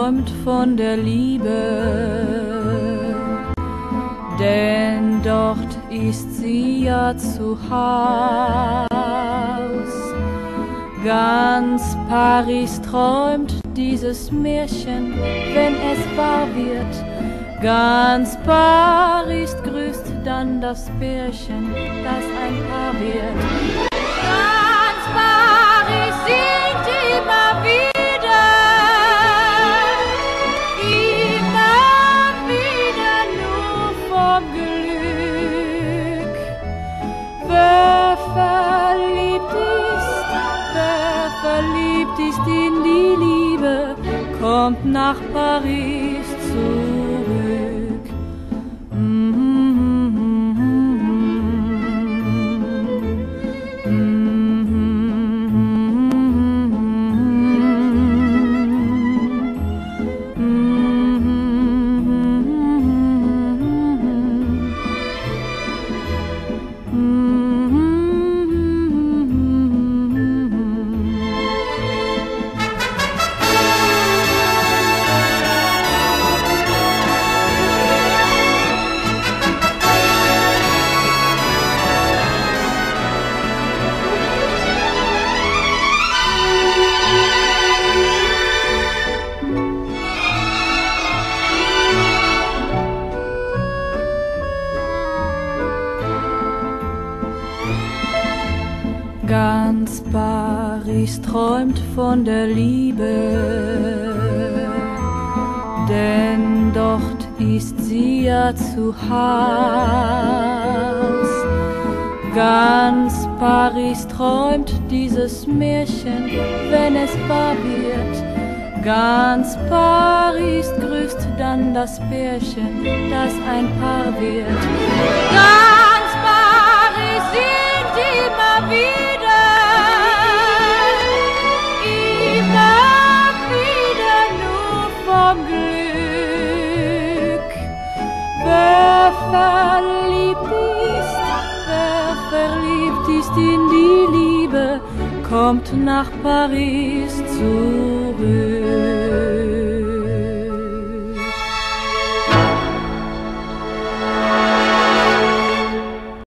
träumt von der Liebe, denn dort ist sie ja zu Haus. Ganz Paris träumt dieses Märchen, wenn es wahr wird. Ganz Paris grüßt dann das Pärchen, das ein Paar wird. Ganz Paris singt immer wieder nur vom Glück. Wer verliebt ist in die Liebe, kommt nach Paris zurück. Ganz Paris träumt von der Liebe, denn dort ist sie ja zu Haus. Ganz Paris träumt dieses Märchen, wenn es wahr wird. Ganz Paris grüßt dann das Pärchen, das ein Paar wird. Ganz Paris singt immer wieder nur vom Glück. Wer verliebt ist in die Liebe, kommt nach Paris zurück.